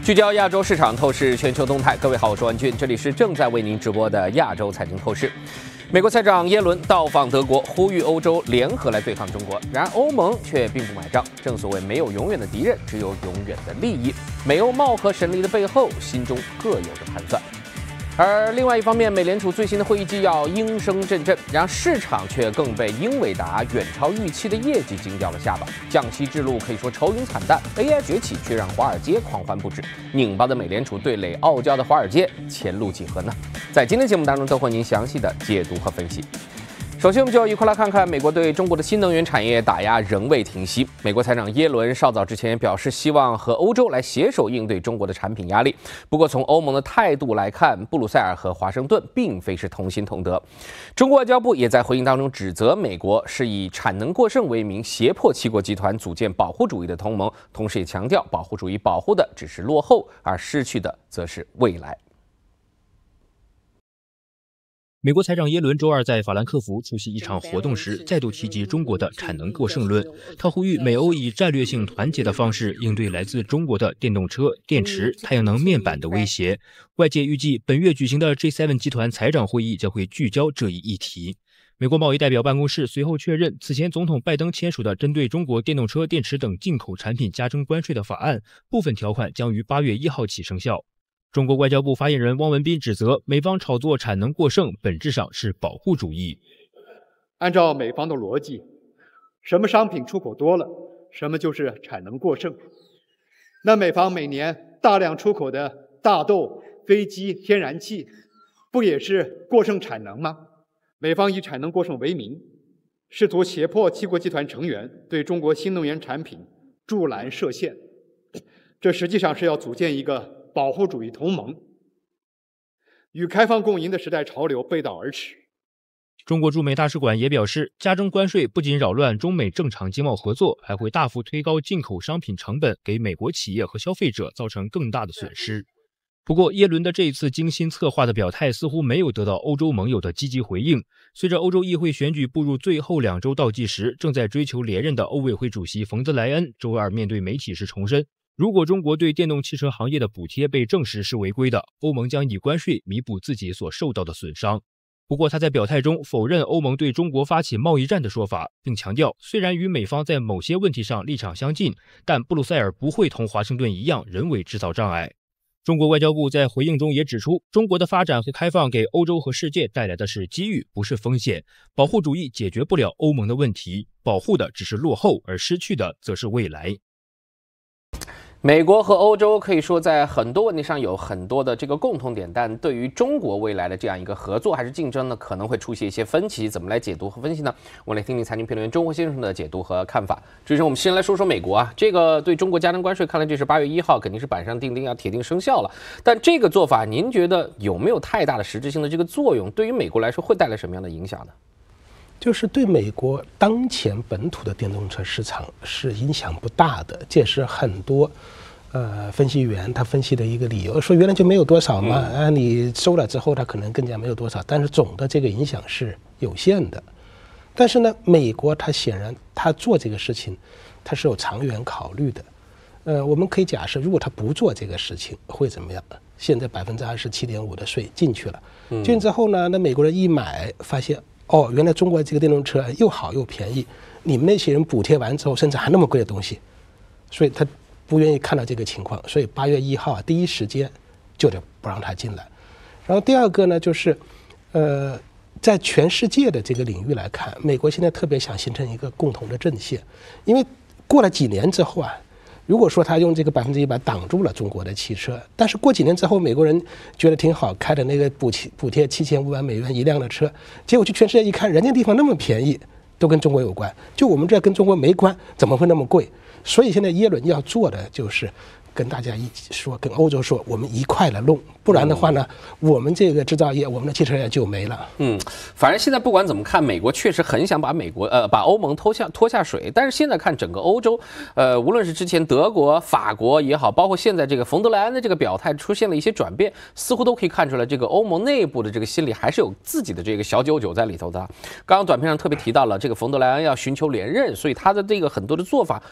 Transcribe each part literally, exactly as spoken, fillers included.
聚焦亚洲市场，透视全球动态。各位好，我是万俊，这里是正在为您直播的亚洲财经透视。美国财长耶伦到访德国，呼吁欧洲联合来对抗中国。然而欧盟却并不买账。正所谓没有永远的敌人，只有永远的利益。美欧貌合神离的背后，心中各有着盘算。而另外一方面，美联储最新的会议纪要应声阵阵，然而市场却更被英伟达远超预期的业绩惊掉了下巴。降息之路可以说愁云惨淡 ，A I 崛起却让华尔街狂欢不止。拧巴的美联储对垒傲娇的华尔街，前路几何呢？在今天节目当中，都会您详细的解读和分析。首先，我们就要一块来看看美国对中国的新能源产业打压仍未停息。美国财长耶伦稍早之前表示，希望和欧洲来携手应对中国的产品压力。不过，从欧盟的态度来看，布鲁塞尔和华盛顿并非是同心同德。中国外交部也在回应当中指责美国是以产能过剩为名，胁迫七国集团组建保护主义的同盟，同时也强调保护主义保护的只是落后，而失去的则是未来。 美国财长耶伦周二在法兰克福出席一场活动时，再度提及中国的产能过剩论。他呼吁美欧以战略性团结的方式应对来自中国的电动车、电池、太阳能面板的威胁。外界预计本月举行的 G 七 集团财长会议将会聚焦这一议题。美国贸易代表办公室随后确认，此前总统拜登签署的针对中国电动车、电池等进口产品加征关税的法案，部分条款将于八月一号起生效。中国外交部发言人汪文斌指责美方炒作产能过剩，本质上是保护主义。 按照美方的逻辑，什么商品出口多了，什么就是产能过剩。那美方每年大量出口的大豆、飞机、天然气，不也是过剩产能吗？美方以产能过剩为名，试图胁迫七国集团成员对中国新能源产品驻栏设限，这实际上是要组建一个保护主义同盟，与开放共赢的时代潮流背道而驰。 中国驻美大使馆也表示，加征关税不仅扰乱中美正常经贸合作，还会大幅推高进口商品成本，给美国企业和消费者造成更大的损失。不过，耶伦的这一次精心策划的表态似乎没有得到欧洲盟友的积极回应。随着欧洲议会选举步入最后两周倒计时，正在追求连任的欧委会主席冯德莱恩周二面对媒体时重申，如果中国对电动汽车行业的补贴被证实是违规的，欧盟将以关税弥补自己所受到的损伤。不过他在表态中否认欧盟对中国发起贸易战的说法，并强调虽然与美方在某些问题上立场相近，但布鲁塞尔不会同华盛顿一样人为制造障碍。中国外交部在回应中也指出，中国的发展和开放给欧洲和世界带来的是机遇，不是风险。保护主义解决不了欧盟的问题，保护的只是落后，而失去的则是未来。 美国和欧洲可以说在很多问题上有很多的这个共同点，但对于中国未来的这样一个合作还是竞争呢，可能会出现一些分歧。怎么来解读和分析呢？我们来听听财经评论员钟国先生的解读和看法。之前我们先来说说美国啊，这个对中国加征关税，看来这是八月一号肯定是板上钉钉，要铁定生效了。但这个做法，您觉得有没有太大的实质性的这个作用？对于美国来说，会带来什么样的影响呢？ 就是对美国当前本土的电动车市场是影响不大的，这也是很多呃分析员他分析的一个理由，说原来就没有多少嘛，啊你收了之后它可能更加没有多少，但是总的这个影响是有限的。但是呢，美国它显然它做这个事情它是有长远考虑的。呃，我们可以假设，如果他不做这个事情会怎么样？现在百分之二十七点五的税进去了，进去之后呢，那美国人一买发现，哦，原来中国这个电动车又好又便宜，你们那些人补贴完之后，甚至还那么贵的东西，所以他不愿意看到这个情况，所以八月一号啊，第一时间就得不让他进来。然后第二个呢，就是呃，在全世界的这个领域来看，美国现在特别想形成一个共同的阵线，因为过了几年之后啊，如果说他用这个百分之一百挡住了中国的汽车，但是过几年之后，美国人觉得挺好，开的那个补贴补贴七千五百美元一辆的车，结果去全世界一看，人家地方那么便宜，都跟中国有关，就我们这跟中国没关，怎么会那么贵？所以现在耶伦要做的就是跟大家一起说，跟欧洲说，我们一块来弄，不然的话呢，嗯、我们这个制造业，我们的汽车业就没了。 嗯，反正现在不管怎么看，美国确实很想把美国呃把欧盟拖下拖下水，但是现在看整个欧洲，呃，无论是之前德国、法国也好，包括现在这个冯德莱恩的这个表态出现了一些转变，似乎都可以看出来，这个欧盟内部的这个心里还是有自己的这个小九九在里头的。刚刚短片上特别提到了，这个冯德莱恩要寻求连任，所以他的这个很多的做法和之前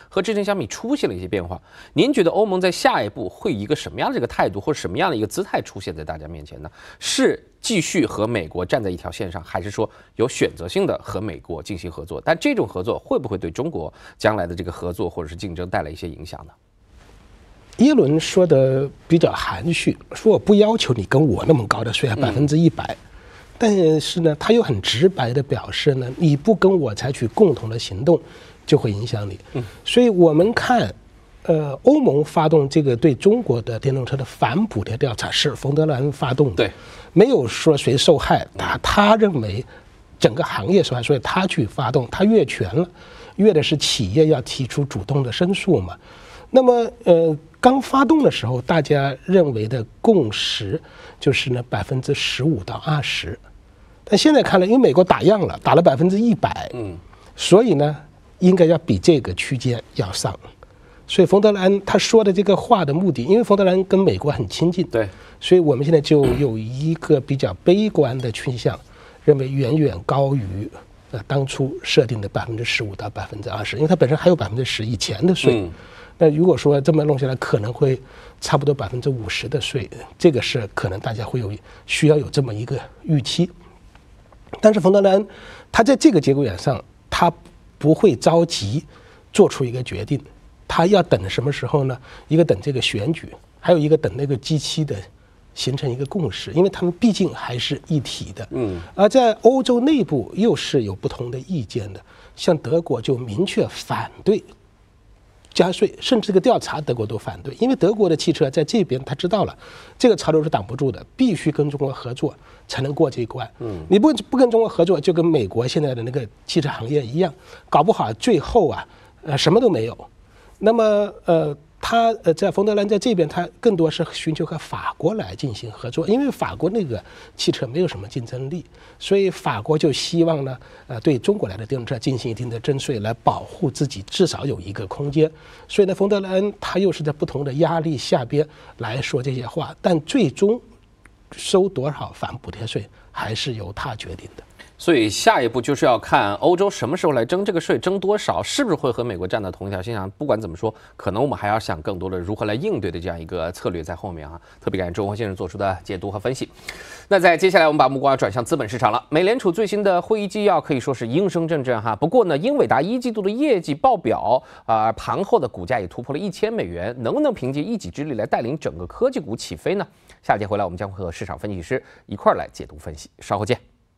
生相比出现了一些变化。您觉得欧盟在下一步会以一个什么样的这个态度或者什么样的一个姿态出现在大家面前呢？是继续和美国站在一条线上，还是说有选择性的和美国进行合作？但这种合作会不会对中国将来的这个合作或者是竞争带来一些影响呢？ 耶伦说的比较含蓄，说我不要求你跟我那么高的税啊，百分之一百。但是呢，他又很直白的表示呢，你不跟我采取共同的行动，就会影响你。嗯，所以我们看，呃，欧盟发动这个对中国的电动车的反补贴调查是冯德兰发动的， 对， 没有说谁受害，他他认为整个行业受害，所以他去发动，他越权了，越的是企业要提出主动的申诉嘛。那么，呃，刚发动的时候，大家认为的共识就是呢，百分之十五到二十。但现在看来，因为美国打样了，打了百分之一百，嗯，所以呢，应该要比这个区间要上。所以冯德兰他说的这个话的目的，因为冯德兰跟美国很亲近， 对， 所以我们现在就有一个比较悲观的倾向，认为远远高于呃当初设定的百分之十五到百分之二十，因为它本身还有百分之十以前的税。嗯，那如果说这么弄下来，可能会差不多百分之五十的税，这个是可能大家会有需要有这么一个预期。但是冯德兰他在这个节骨眼上，他不会着急做出一个决定，他要等什么时候呢？一个等这个选举，还有一个等那个 G 七 的形成一个共识，因为他们毕竟还是一体的。嗯，而在欧洲内部又是有不同的意见的，像德国就明确反对加税，甚至这个调查德国都反对，因为德国的汽车在这边他知道了，这个潮流是挡不住的，必须跟中国合作才能过这一关。嗯，你不不跟中国合作，就跟美国现在的那个汽车行业一样，搞不好最后啊，呃，什么都没有。那么呃，他呃在冯德兰在这边，他更多是寻求和法国来进行合作，因为法国那个汽车没有什么竞争力，所以法国就希望呢，呃，对中国来的电动车进行一定的征税，来保护自己，至少有一个空间。所以呢，冯德兰他又是在不同的压力下边来说这些话，但最终收多少反补贴税还是由他决定的。 所以下一步就是要看欧洲什么时候来征这个税，征多少，是不是会和美国站到同一条线上。不管怎么说，可能我们还要想更多的如何来应对的这样一个策略在后面啊。特别感谢周鸿先生做出的解读和分析。那在接下来，我们把目光转向资本市场了。美联储最新的会议纪要可以说是应声阵阵哈。不过呢，英伟达一季度的业绩报表啊、呃，盘后的股价也突破了一千美元，能不能凭借一己之力来带领整个科技股起飞呢？下节回来，我们将会和市场分析师一块儿来解读分析。稍后见。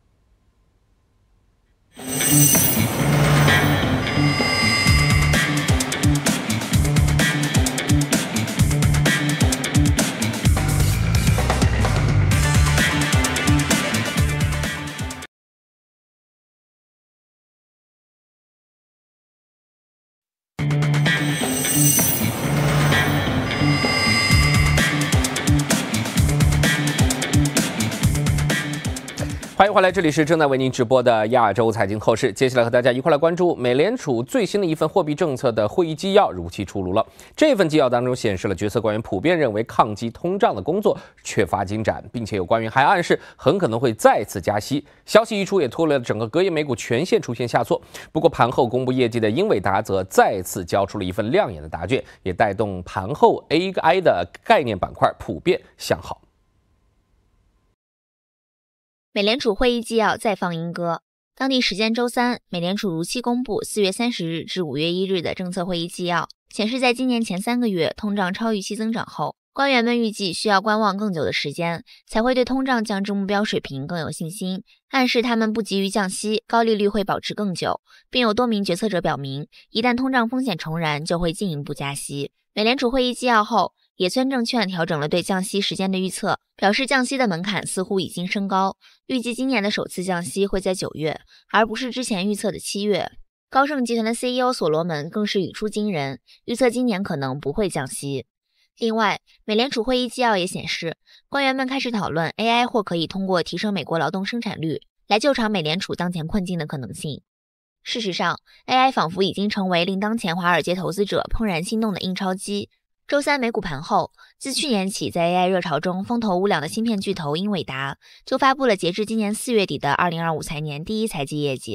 欢迎回来，这里是正在为您直播的亚洲财经透视。接下来和大家一块来关注美联储最新的一份货币政策的会议纪要如期出炉了。这份纪要当中显示了决策官员普遍认为抗击通胀的工作缺乏进展，并且有官员还暗示很可能会再次加息。消息一出，也拖累了整个隔夜美股全线出现下挫。不过盘后公布业绩的英伟达则再次交出了一份亮眼的答卷，也带动盘后 A I 的概念板块普遍向好。 美联储会议纪要再放莺歌。当地时间周三，美联储如期公布四月三十日至五月一日的政策会议纪要，显示在今年前三个月通胀超预期增长后，官员们预计需要观望更久的时间，才会对通胀降至目标水平更有信心，暗示他们不急于降息，高利率会保持更久，并有多名决策者表明，一旦通胀风险重燃，就会进一步加息。美联储会议纪要后，野村证券调整了对降息时间的预测，表示降息的门槛似乎已经升高，预计今年的首次降息会在九月，而不是之前预测的七月。高盛集团的 C E O 所罗门更是语出惊人，预测今年可能不会降息。另外，美联储会议纪要也显示，官员们开始讨论 A I 或可以通过提升美国劳动生产率来救场美联储当前困境的可能性。事实上 ，A I 仿佛已经成为令当前华尔街投资者怦然心动的印钞机。周三美股盘后，自去年起在 A I 热潮中风头无两的芯片巨头英伟达就发布了截至今年四月底的二零二五财年第一财季业绩。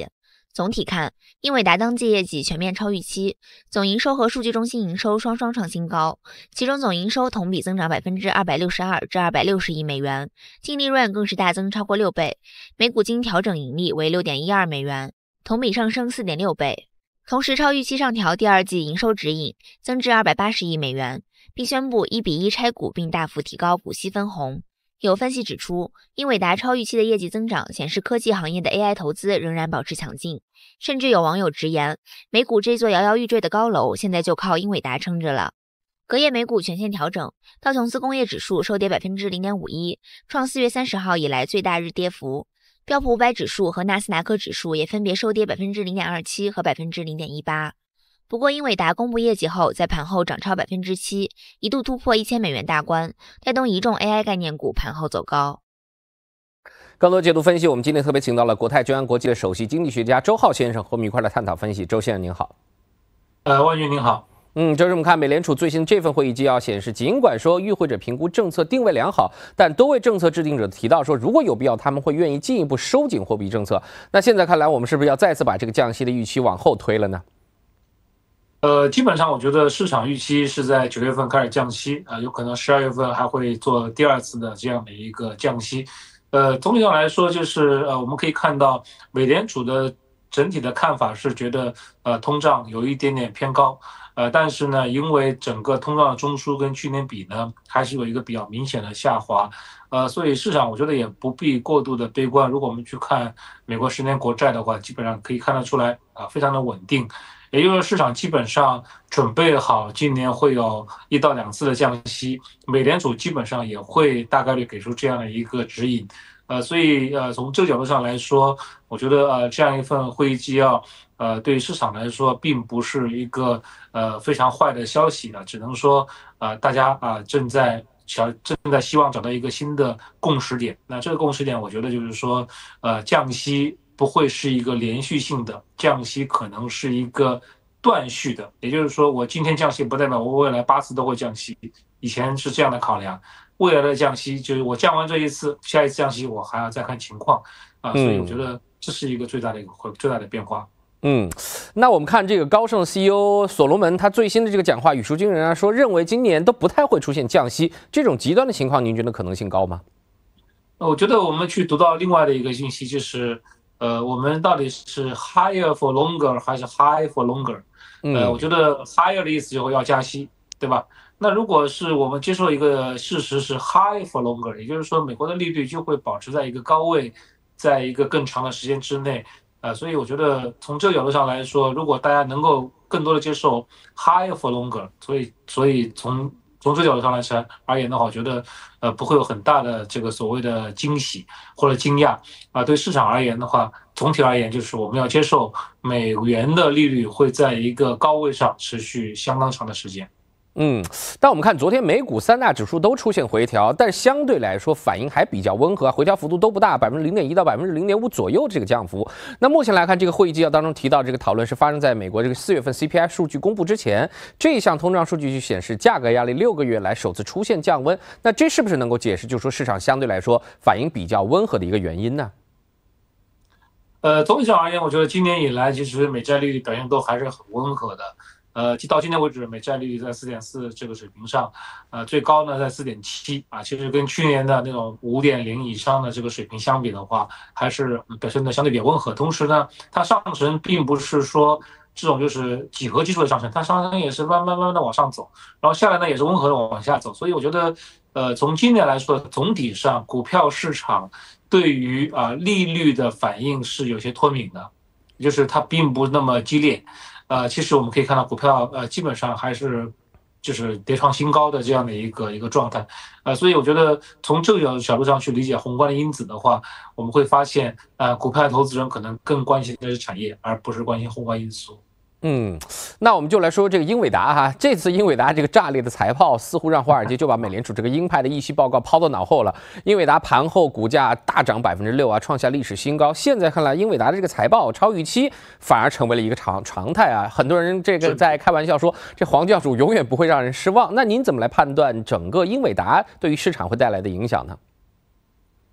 总体看，英伟达当季业绩全面超预期，总营收和数据中心营收双双创新高，其中总营收同比增长 百分之二百六十二 至二百六十亿美元，净利润更是大增超过六倍，每股经调整盈利为 六点一二美元，同比上升 四点六倍。同时超预期上调第二季营收指引，增至二百八十亿美元，并宣布一比一拆股并大幅提高股息分红。有分析指出，英伟达超预期的业绩增长显示科技行业的 A I 投资仍然保持强劲，甚至有网友直言，美股这座摇摇欲坠的高楼现在就靠英伟达撑着了。隔夜美股全线调整，道琼斯工业指数收跌 百分之零点五一， 创四月三十号以来最大日跌幅。标普五百指数和纳斯达克指数也分别收跌 百分之零点二七 和 百分之零点一八。不过英伟达公布业绩后，在盘后涨超 百分之七， 一度突破一千美元大关，带动一众 A I 概念股盘后走高。 更多解读分析，我们今天特别请到了国泰君安国际的首席经济学家周浩先生，和我们一块来探讨分析。周先生您好。 呃，万军您好。 嗯，就是我们看美联储最新这份会议纪要显示，尽管说与会者评估政策定位良好，但多位政策制定者提到说，如果有必要，他们会愿意进一步收紧货币政策。那现在看来，我们是不是要再次把这个降息的预期往后推了呢？ 呃，基本上我觉得市场预期是在九月份开始降息啊、呃，有可能十二月份还会做第二次的这样的一个降息。呃，总体上来说，就是呃，我们可以看到美联储的整体的看法是觉得呃通胀有一点点偏高。呃，但是呢，因为整个通胀的中枢跟去年比呢，还是有一个比较明显的下滑，呃，所以市场我觉得也不必过度的悲观。如果我们去看美国十年国债的话，基本上可以看得出来啊、呃，非常的稳定。也就是市场基本上准备好今年会有一到两次的降息，美联储基本上也会大概率给出这样的一个指引。呃，所以呃，从这个角度上来说，我觉得呃，这样一份会议纪要，呃，对市场来说并不是一个呃非常坏的消息了，只能说呃，大家啊、呃、正在想正在希望找到一个新的共识点。那这个共识点，我觉得就是说，呃，降息不会是一个连续性的，降息可能是一个断续的，也就是说，我今天降息不代表我未来八次都会降息，以前是这样的考量。未来的降息就是我降完这一次，下一次降息我还要再看情况啊，所以我觉得这是一个最大的一个最大的变化。 嗯，那我们看这个高盛 C E O 所罗门他最新的这个讲话语出惊人啊，说认为今年都不太会出现降息，这种极端的情况，您觉得可能性高吗？ 我觉得我们去读到另外的一个信息，就是呃，我们到底是 higher for longer 还是 high for longer？呃，我觉得 higher 的意思就是要加息，对吧？那如果是我们接受一个事实是 high for longer， 也就是说美国的利率就会保持在一个高位，在一个更长的时间之内，呃，所以我觉得从这个角度上来说，如果大家能够更多的接受 high for longer， 所以所以从从这个角度上来说而言的话，我觉得呃不会有很大的这个所谓的惊喜或者惊讶啊、呃。对市场而言的话，总体而言就是我们要接受美元的利率会在一个高位上持续相当长的时间。 嗯，但我们看昨天美股三大指数都出现回调，但相对来说反应还比较温和，回调幅度都不大，百分之零点一到百分之零点五左右这个降幅。那目前来看，这个会议纪要当中提到这个讨论是发生在美国这个四月份 C P I 数据公布之前，这一项通胀数据就显示价格压力六个月来首次出现降温。那这是不是能够解释，就是说市场相对来说反应比较温和的一个原因呢？ 呃，总体上而言，我觉得今年以来其实美债利率表现都还是很温和的。呃，到今天为止，美债利率在 四点四 这个水平上，呃，最高呢在 四点七 啊，其实跟去年的那种 五点零 以上的这个水平相比的话，还是表现的相对比较温和。同时呢，它上升并不是说这种就是几何基数的上升，它上升也是慢慢慢慢的往上走，然后下来呢也是温和的往下走。所以我觉得，呃，从今年来说，总体上股票市场对于啊、呃、利率的反应是有些脱敏的，就是它并不那么激烈。呃，其实我们可以看到股票呃基本上还是就是跌创新高的这样的一个一个状态，呃，所以我觉得从这个角度上去理解宏观的因子的话，我们会发现，呃，股票投资人可能更关心的是产业，而不是关心宏观因素。 嗯，那我们就来说这个英伟达哈，这次英伟达这个炸裂的财报，似乎让华尔街就把美联储这个鹰派的议息报告抛到脑后了。英伟达盘后股价大涨百分之六啊，创下历史新高。现在看来，英伟达的这个财报超预期，反而成为了一个常常态啊。很多人这个在开玩笑说，这黄教主永远不会让人失望。那您怎么来判断整个英伟达对于市场会带来的影响呢？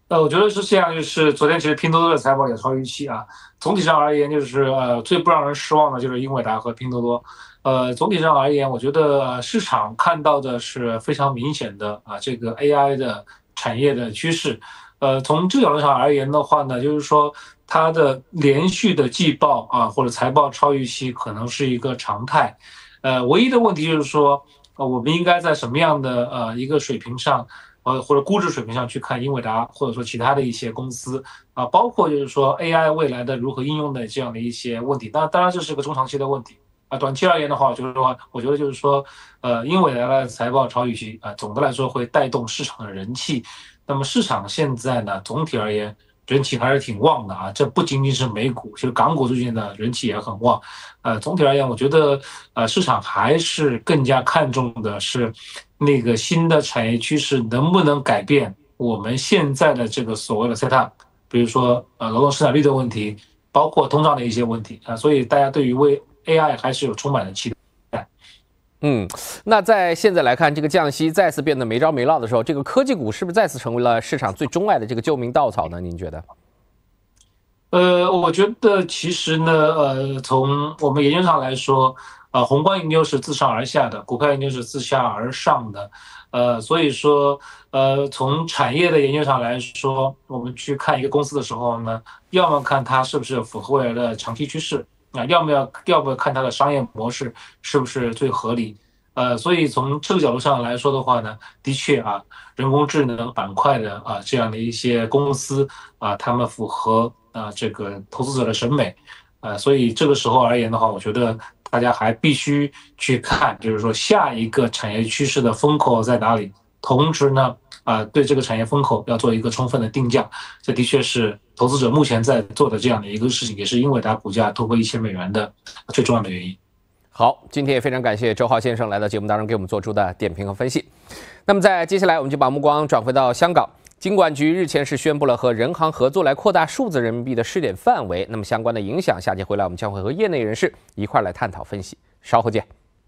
呃，我觉得是这样，就是昨天其实拼多多的财报也超预期啊。总体上而言，就是呃最不让人失望的就是英伟达和拼多多。呃，总体上而言，我觉得、呃、市场看到的是非常明显的啊这个 A I 的产业的趋势。呃，从这个角度上而言的话呢，就是说它的连续的季报啊或者财报超预期可能是一个常态。呃，唯一的问题就是说，呃，我们应该在什么样的呃一个水平上？呃，或者估值水平上去看英伟达，或者说其他的一些公司啊，包括就是说 A I 未来的如何应用的这样的一些问题。当然，当然这是个中长期的问题啊。短期而言的话，我觉得话，我觉得就是说，呃，英伟达的财报超预期啊，总的来说会带动市场的人气。那么市场现在呢，总体而言人气还是挺旺的啊。这不仅仅是美股，其实港股最近的人气也很旺。呃，总体而言，我觉得呃市场还是更加看重的是。那个新的产业趋势能不能改变我们现在的这个所谓的 setup， 比如说呃劳动生产率的问题，包括通胀的一些问题啊，所以大家对于为 A I 还是有充满了期待。 嗯，那在现在来看，这个降息再次变得没着没落的时候，这个科技股是不是再次成为了市场最钟爱的这个救命稻草呢？您觉得？ 呃，我觉得其实呢，呃，从我们研究上来说。呃，宏观研究是自上而下的，股票研究是自下而上的，呃，所以说，呃，从产业的研究上来说，我们去看一个公司的时候呢，要么看它是不是符合未来的长期趋势啊，要么要要不要看它的商业模式是不是最合理，呃，所以从这个角度上来说的话呢，的确啊，人工智能板块的啊这样的一些公司啊，他们符合啊这个投资者的审美，呃，所以这个时候而言的话，我觉得。大家还必须去看，就是说下一个产业趋势的风口在哪里。同时呢，啊、呃，对这个产业风口要做一个充分的定价。这的确是投资者目前在做的这样的一个事情，也是英伟达股价突破一千美元的最重要的原因。 好，今天也非常感谢周浩先生来到节目当中给我们做出的点评和分析。那么在接下来，我们就把目光转回到香港。金管局日前是宣布了和人行合作来扩大数字人民币的试点范围，那么相关的影响，下节回来我们将会和业内人士一块来探讨分析。稍后见。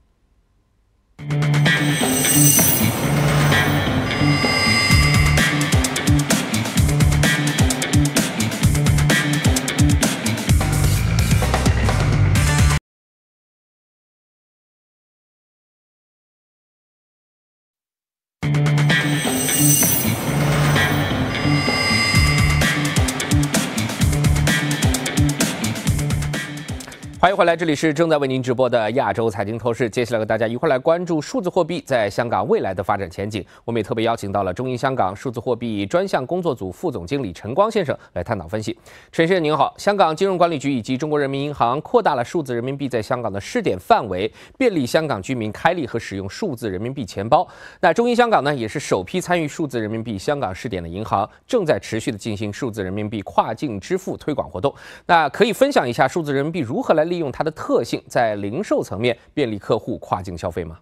欢迎回来，这里是正在为您直播的亚洲财经透视。接下来和大家一块来关注数字货币在香港未来的发展前景。我们也特别邀请到了中银香港数字货币专项工作组副总经理陈光先生来探讨分析。陈先生您好，香港金融管理局以及中国人民银行扩大了数字人民币在香港的试点范围，便利香港居民开立和使用数字人民币钱包。那中银香港呢，也是首批参与数字人民币香港试点的银行，正在持续的进行数字人民币跨境支付推广活动。那可以分享一下数字人民币如何来利用它的特性，在零售层面便利客户跨境消费吗？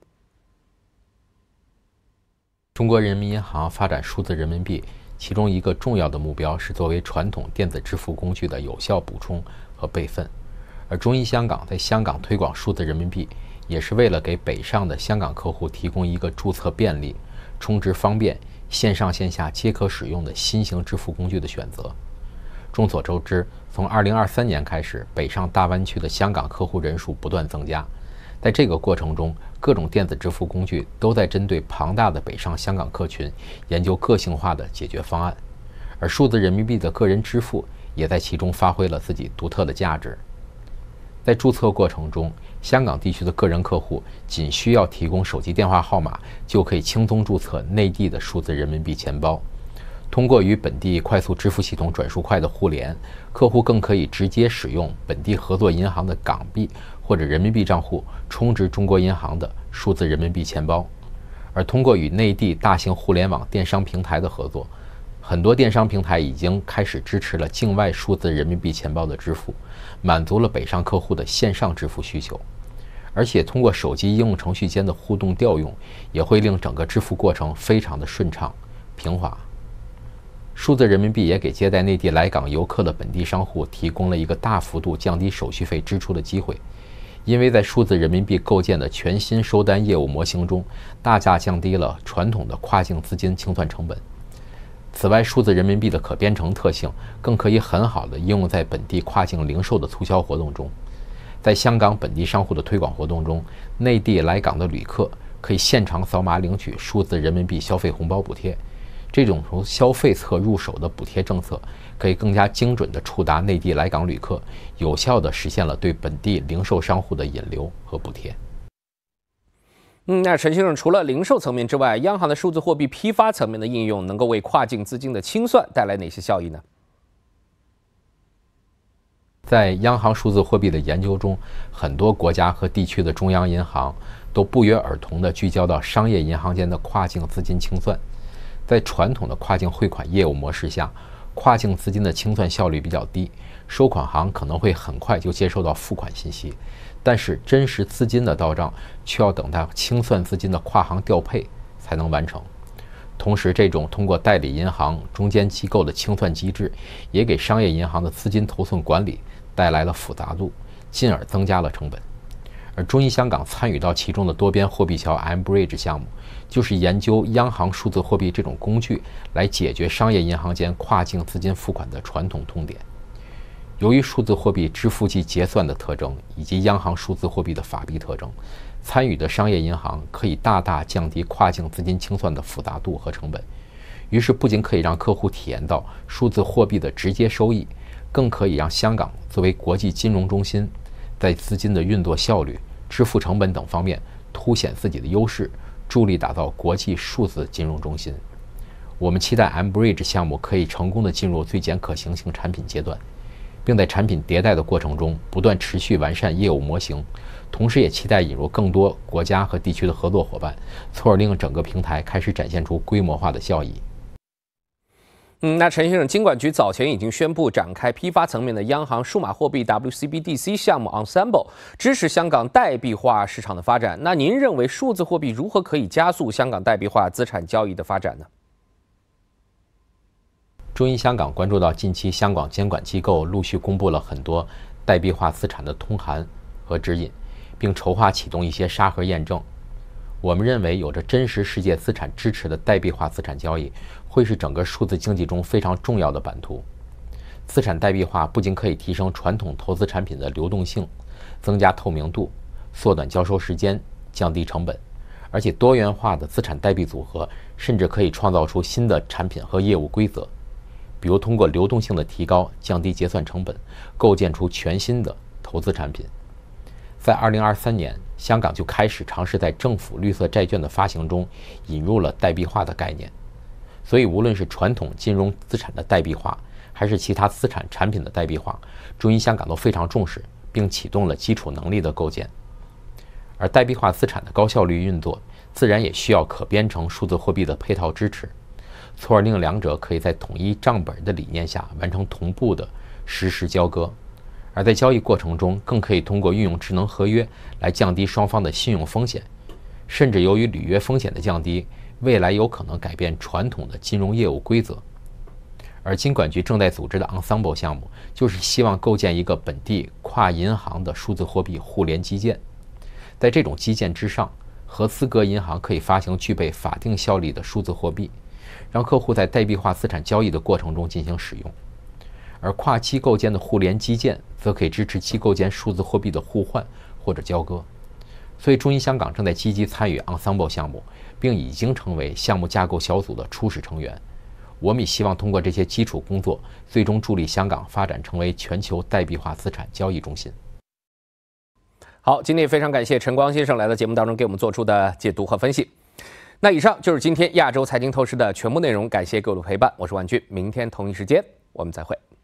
中国人民银行发展数字人民币，其中一个重要的目标是作为传统电子支付工具的有效补充和备份。而中银香港在香港推广数字人民币，也是为了给北上的香港客户提供一个注册便利、充值方便、线上线下皆可使用的新型支付工具的选择。众所周知，从二零二三年开始，北上大湾区的香港客户人数不断增加。在这个过程中，各种电子支付工具都在针对庞大的北上香港客群研究个性化的解决方案，而数字人民币的个人支付也在其中发挥了自己独特的价值。在注册过程中，香港地区的个人客户仅需要提供手机电话号码，就可以轻松注册内地的数字人民币钱包。通过与本地快速支付系统转数快的互联，客户更可以直接使用本地合作银行的港币或者人民币账户充值中国银行的数字人民币钱包。而通过与内地大型互联网电商平台的合作，很多电商平台已经开始支持了境外数字人民币钱包的支付，满足了北上客户的线上支付需求。而且通过手机应用程序间的互动调用，也会令整个支付过程非常的顺畅平滑。数字人民币也给接待内地来港游客的本地商户提供了一个大幅度降低手续费支出的机会，因为在数字人民币构建的全新收单业务模型中，大大降低了传统的跨境资金清算成本。 此外，数字人民币的可编程特性更可以很好地应用在本地跨境零售的促销活动中。在香港本地商户的推广活动中，内地来港的旅客可以现场扫码领取数字人民币消费红包补贴。这种从消费侧入手的补贴政策，可以更加精准地触达内地来港旅客，有效地实现了对本地零售商户的引流和补贴。 嗯，那陈先生，除了零售层面之外，央行的数字货币批发层面的应用，能够为跨境资金的清算带来哪些效益呢？ 在央行数字货币的研究中，很多国家和地区的中央银行都不约而同地聚焦到商业银行间的跨境资金清算。在传统的跨境汇款业务模式下，跨境资金的清算效率比较低，收款行可能会很快就接收到付款信息，但是真实资金的到账却要等到清算资金的跨行调配才能完成。同时，这种通过代理银行、中间机构的清算机制，也给商业银行的资金头寸管理带来了复杂度，进而增加了成本。而中银香港参与到其中的多边货币桥 M Bridge 项目，就是研究央行数字货币这种工具来解决商业银行间跨境资金付款的传统痛点。由于数字货币支付即结算的特征以及央行数字货币的法币特征，参与的商业银行可以大大降低跨境资金清算的复杂度和成本。于是不仅可以让客户体验到数字货币的直接收益，更可以让香港作为国际金融中心，在资金的运作效率、支付成本等方面凸显自己的优势，助力打造国际数字金融中心。我们期待 M Bridge 项目可以成功地进入最简可行性产品阶段，并在产品迭代的过程中不断持续完善业务模型，同时也期待引入更多国家和地区的合作伙伴，从而令整个平台开始展现出规模化的效益。 嗯，那陈先生，金管局早前已经宣布展开批发层面的央行数码货币 W C B D C 项目 Ensemble， 支持香港代币化市场的发展。那您认为数字货币如何可以加速香港代币化资产交易的发展呢？ 中银香港关注到近期香港监管机构陆续公布了很多代币化资产的通函和指引，并筹划启动一些沙盒验证。我们认为，有着真实世界资产支持的代币化资产交易，会是整个数字经济中非常重要的版图。资产代币化不仅可以提升传统投资产品的流动性，增加透明度，缩短交收时间，降低成本，而且多元化的资产代币组合甚至可以创造出新的产品和业务规则，比如通过流动性的提高，降低结算成本，构建出全新的投资产品。在二零二三年，香港就开始尝试在政府绿色债券的发行中引入了代币化的概念。所以，无论是传统金融资产的代币化，还是其他资产产品的代币化，中银香港都非常重视，并启动了基础能力的构建。而代币化资产的高效率运作，自然也需要可编程数字货币的配套支持，从而令两者可以在统一账本的理念下完成同步的实时交割。而在交易过程中，更可以通过运用智能合约来降低双方的信用风险，甚至由于履约风险的降低，未来有可能改变传统的金融业务规则。而金管局正在组织的 Ensemble 项目，就是希望构建一个本地跨银行的数字货币互联基建。在这种基建之上，合资格银行可以发行具备法定效力的数字货币，让客户在代币化资产交易的过程中进行使用。而跨机构间的互联基建则可以支持机构间数字货币的互换或者交割。所以中银香港正在积极参与 Ensemble 项目，并已经成为项目架构小组的初始成员。我们也希望通过这些基础工作，最终助力香港发展成为全球代币化资产交易中心。 好，今天也非常感谢陈光先生来到节目当中给我们做出的解读和分析。那以上就是今天亚洲财经透视的全部内容，感谢各位的陪伴，我是万军，明天同一时间我们再会。